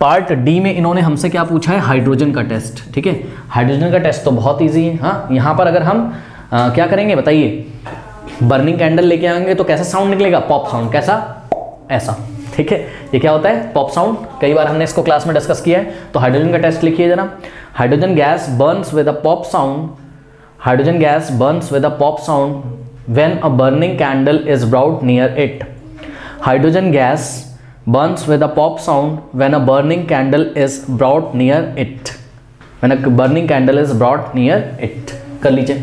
Part D में इन्होंने हमसे क्या पूछा है, हाइड्रोजन का टेस्ट। ठीक है, हाइड्रोजन का टेस्ट तो बहुत ईजी है। हाँ, यहाँ पर अगर हम क्या करेंगे बताइए, बर्निंग कैंडल लेके आएंगे तो कैसा साउंड निकलेगा, पॉप साउंड। कैसा, ऐसा। ठीक है, ये क्या होता है, पॉप साउंड। कई बार हमने इसको क्लास में डिस्कस किया है। तो हाइड्रोजन का टेस्ट लिखिए जरा। Hydrogen gas burns with a pop sound, hydrogen gas burns with a pop sound when a burning candle is brought near it. Hydrogen gas burns with a pop sound when a burning candle is brought near it, when a burning candle is brought near it। कर लीजिए।